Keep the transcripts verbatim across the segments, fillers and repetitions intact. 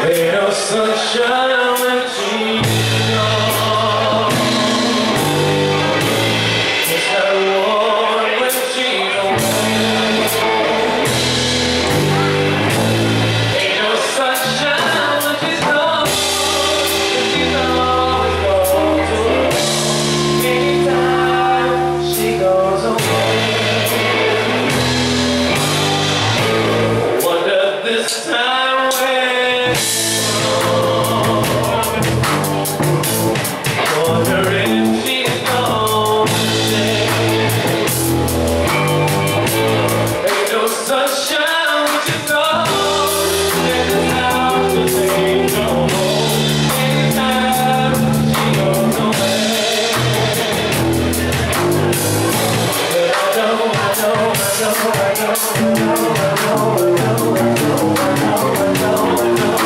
Ain't no sunshine when she's gone. It's not warm when she's away. Ain't no sunshine when she's gone. She's always gone too long. Anytime she goes away. Wonder this time when wonder if she's gone today. Ain't no sunshine when she's gone. And the house will take no more. Anytime she goes away. But I know, I know, I know, I know, I know, I know, I know, I know, I know, I know, I know.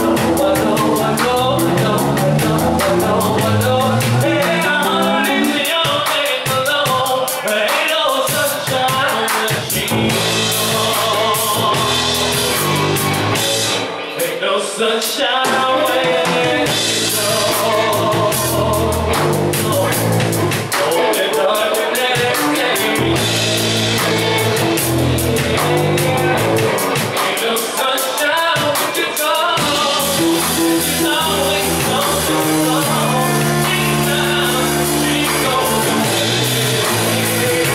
Sunshine when she's gone. Oh, the darkness came. Ain't no sunshine when she's gone. She's always gone too long. Anytime she goes away.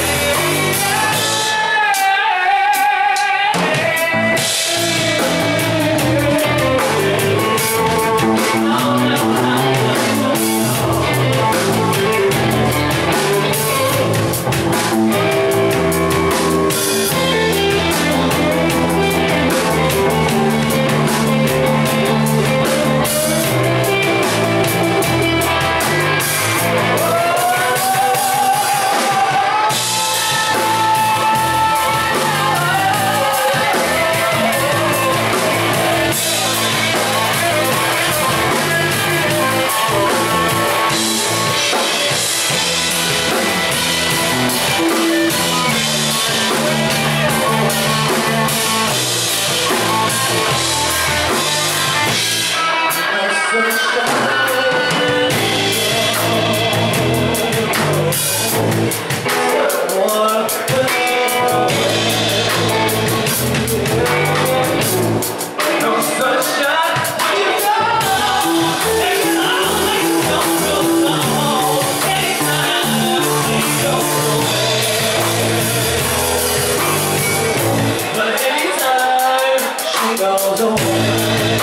Goes away.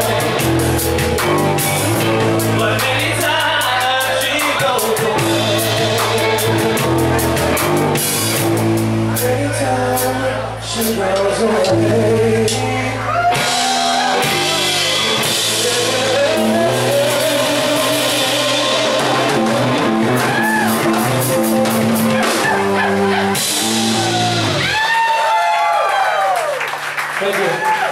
But anytime she goes away. Anytime she goes away. Thank you.